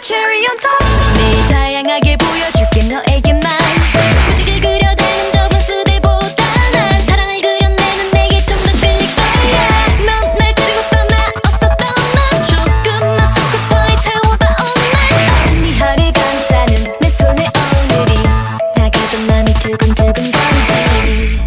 cherry on top. 매일 다양하게 보여줄게 너에게만. 무지개 그려대는 좁은 수대보다 난 사랑을 그려내는 내게 좀 더 끌릴 거야. 넌 날 데리고 떠나 어서 떠나. 조금만 속고파에 태워봐 오늘. 네 허리 감싸는 내 손에 오늘이 다가도 맘이 두근두근 거리지.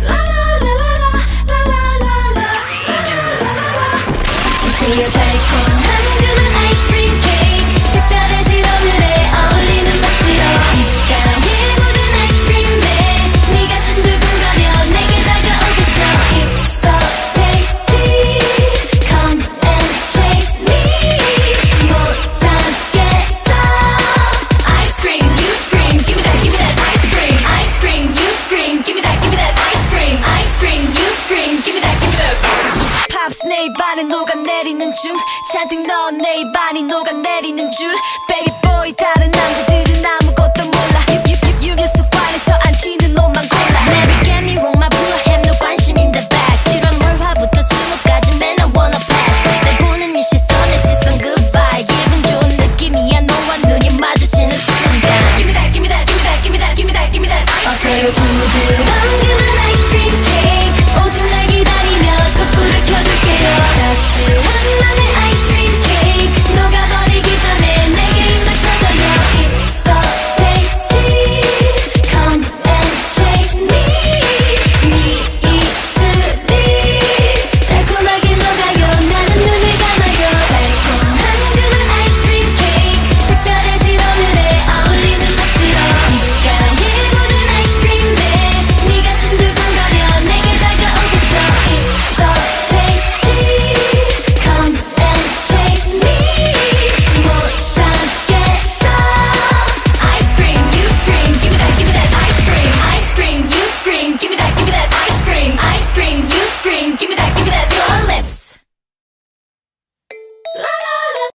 주세요 달콤한 그만 아이스크림 케이크. 특별해질 오늘에 어울리는 맛으로 입가에 묻은 아이스크림 배. 네 가슴 두근거려 내게 다가오겠죠. It's so tasty. Come and chase me. 못 참겠어. Ice cream, you scream. Give me that ice cream. Ice cream, you scream. Give me that ice cream. Ice cream, you scream. Give me that. Pops 내 입안에 녹아내리는 중 잔뜩 넣은 내 입안이 녹아내리는 줄. Baby boy 다른 남자들은 아무것도 몰라. You used to fine에서 안 튀는 옷만 골라. Never get me wrong, my blue have no 관심 in the back. 1월 월화부터 수목까지 man I wanna pass. 날 보는 이 시선에 시선 goodbye. 기분 좋은 느낌이야 너와 눈이 마주치는 순간. Give me that, give me that, give me that, give me that, give me that, give me that ice cream. 어서요 부드러운 그만 아이스크림 케이크. 오직 날 기다리며 촛불을 켜줄게요. 따스한 맘의 아이스크림 케이크. 녹아버리기 전에 내게 입 맞춰줘요. It's so tasty. Come and chase me. 네 입술이 달콤하게 녹아요. 나는 눈을 감아요. 달콤한 그만 아이스크림 케이크. 특별해질 오늘에 어울리는 맛으로 입가에 묻은 아이스크림 배. 네 가슴 두근거려 내게 다가오겠죠. It's so tasty. Come and chase me. 못 참겠어. Ice cream, you scream. Give me that ice cream. Ice cream, you scream. Give me that.